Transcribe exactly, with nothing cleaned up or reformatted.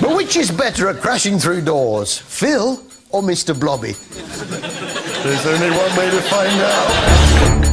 But which is better at crashing through doors, Phil or Mister Blobby? There's only one way to find out.